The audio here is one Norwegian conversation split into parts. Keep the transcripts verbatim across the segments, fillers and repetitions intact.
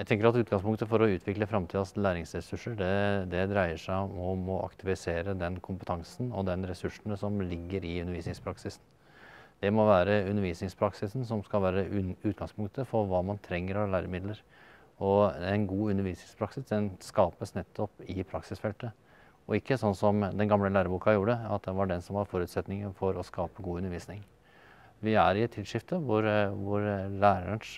Jeg tenker at utgangspunktet for å utvikle fremtidens læringsressurser, det, det dreier seg om å aktivisere den kompetansen og den ressursene som ligger i undervisningspraksisen. Det må være undervisningspraksisen som skal være utgangspunktet for hva man trenger av læremidler. Og en god undervisningspraksis den skapes nettopp i praksisfeltet. Og ikke sånn som den gamle læreboka gjorde, at det var den som var forutsetningen for å skape god undervisning. Vi er i et tidsskifte hvor, hvor lærerens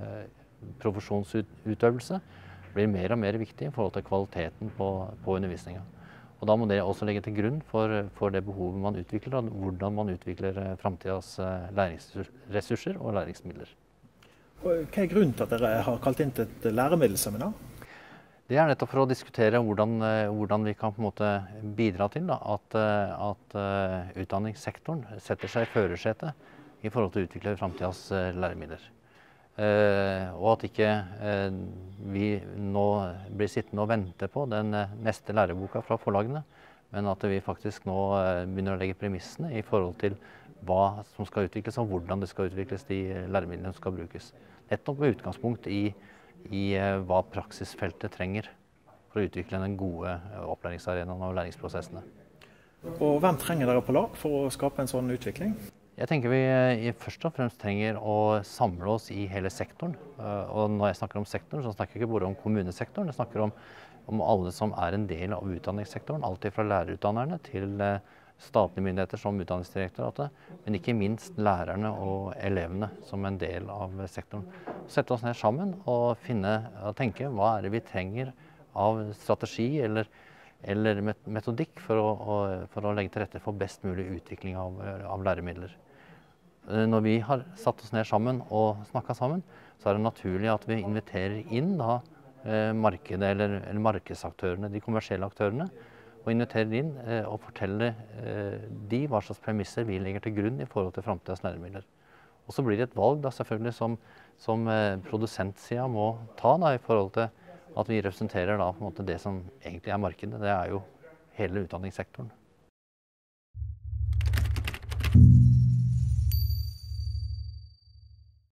profesjonsutøvelse blir mer og mer viktig i forhold til kvaliteten på, på undervisningen. Og da må det også legge til grunn for, for det behovet man utvikler, og hvordan man utvikler fremtidens læringsressurser og læringsmidler. Hva er grunnen til at dere har kalt inn til et læremiddelseminar? Det er nettopp for å diskutere hvordan, hvordan vi kan på en måte bidra til da, at, at utdanningssektoren setter seg i førersetet i forhold til å utvikle fremtidens læremidler. Uh, og at ikke uh, vi nå blir sittende og vente på den uh, neste læreboka fra forlagene, men at vi faktisk nå uh, begynner å legge premissene i forhold til hva som skal utvikles og hvordan det skal utvikles, de læremidlene som skal brukes. Nettopp med utgangspunkt i, i uh, hva praksisfeltet trenger for å utvikle den gode uh, opplæringsarenaen og læringsprosessene. Og hvem trenger dere på lag for å skape en sånn utvikling? Jeg tenker vi først og fremst trenger å samle oss i hele sektoren. Og når jeg snakker om sektoren, så snakker jeg ikke bare om kommunesektoren. Jeg snakker om, om alle som er en del av utdanningssektoren. Alt fra lærerutdannerne til statlige myndigheter som Utdanningsdirektoratet. Men ikke minst lærerne og elevene som en del av sektoren. Sette oss ned sammen og finne og tenke hva er det vi trenger av strategi eller eller metodikk for å, for å legge til rette for best mulig utvikling av, av læremidler. Når vi har satt oss ned sammen og snakket sammen, så er det naturlig at vi inviterer inn da, markedet eller, eller markedsaktørene, de kommersielle aktørene, og inviterer inn eh, og forteller eh, de hva slags premisser vi legger til grunn i forhold til fremtidens læremidler. Og så blir det et valg da, selvfølgelig som, som eh, produsentsiden må ta da, i forhold til at vi representerer da, på en måte, det som egentlig er markedet. Det er jo hele utdanningssektoren.